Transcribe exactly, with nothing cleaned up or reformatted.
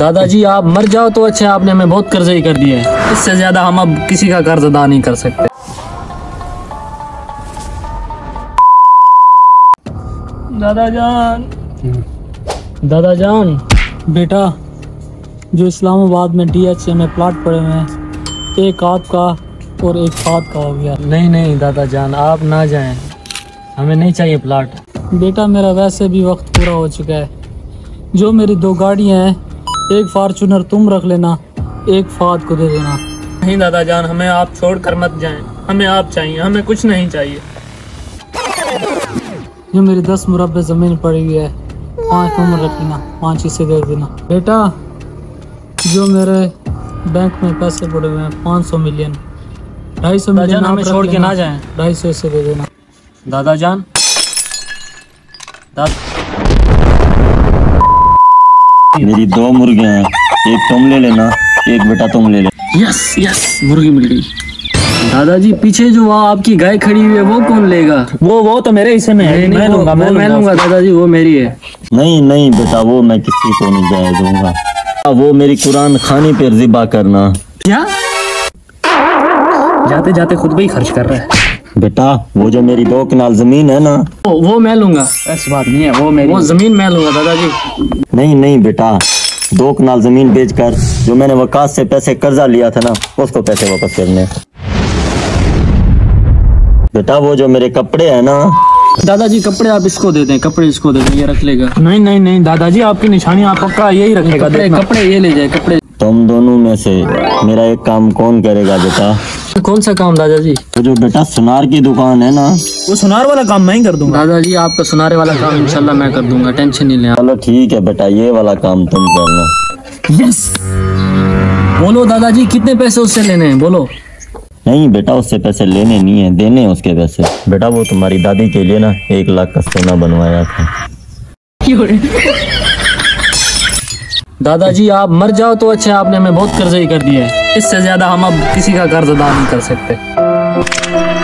दादाजी आप मर जाओ तो अच्छा, आपने हमें बहुत कर्जे ही कर दिए है। इससे ज्यादा हम अब किसी का कर्ज अदा नहीं कर सकते। दादा जान, दादा जान, बेटा जो इस्लामाबाद में डी एच ए में प्लाट पड़े हुए हैं, एक आपका और एक फाद का हो गया। नहीं नहीं दादा जान, आप ना जाएं, हमें नहीं चाहिए प्लाट। बेटा मेरा वैसे भी वक्त पूरा हो चुका है। जो मेरी दो गाड़ियां हैं, एक फार्चूनर तुम रख लेना, एक फाद को दे देना। नहीं दादा जान, हमें आप छोड़ कर मत जाएं, हमें आप चाहिए, हमें कुछ नहीं चाहिए। जो मेरी दस मुरब्बे ज़मीन पड़ी हुई है, पाँच तुम रख लेना, पाँच हिस्से दे देना। बेटा जो मेरे बैंक में पैसे पड़े हुए हैं, पाँच सौ मिलियन, ढाई सौ मिलियन हमें छोड़ के ना जाएं, ढाई सौ हिस्से दे देना। दादा जान, मेरी दो मुर्गे हैं, एक तुम ले लेना, एक बेटा तुम ले लेना। यस यस, मुर्गी मिल गई। दादाजी पीछे जो वहाँ आपकी गाय खड़ी हुई है वो कौन लेगा? वो वो तो मेरे हिस्से में है। मैं लूंगा, मैं मैं लूंगा दादाजी, वो मेरी है। नहीं नहीं बेटा, वो मैं किसी को नहीं जाए दूंगा। वो मेरी कुरान खानी पर ज़िबा करना। क्या? जाते जाते खुद भी खर्च कर रहा है। बेटा वो जो मेरी दो कनाल जमीन है ना, वो, वो मैं लूंगा। ऐसी बात नहीं है, वो मेरी वो जमीन मैं लूंगा दादाजी। नहीं नहीं बेटा, दो कनाल जमीन बेचकर जो मैंने वकास से पैसे कर्जा लिया था ना, उसको पैसे वापस करने। बेटा वो जो मेरे कपड़े हैं ना, दादाजी कपड़े आप इसको दे दें, कपड़े इसको दे दें, ये रख लेगा। नहीं नहीं नहीं दादाजी, आपकी निशानी आप पक्का यही रखेगा। कपड़े कपड़े ये ले जाए, कपड़े। तुम दोनों में से मेरा एक काम कौन करेगा बेटा? कौन सा काम दादाजी? वो जो बेटा सुनार की दुकान है ना, वो सुनार वाला काम मैं ही कर दूंगा। दादाजी आपका सुनारे वाला काम इंशाल्लाह मैं कर दूंगा, टेंशन नहीं लें। चलो ठीक है बेटा, ये वाला काम तुम करना। यस। बोलो दादाजी कितने पैसे उससे लेने हैं, बोलो। नहीं बेटा, उससे पैसे लेने नहीं है, देने हैं उसके पैसे। बेटा वो तुम्हारी दादी के लिए ना एक लाख का सोना बनवाया था। दादाजी आप मर जाओ तो अच्छा, आपने हमें बहुत कर्जे ही कर दिए है। इससे ज्यादा हम अब किसी का कर्ज अदा नहीं कर सकते।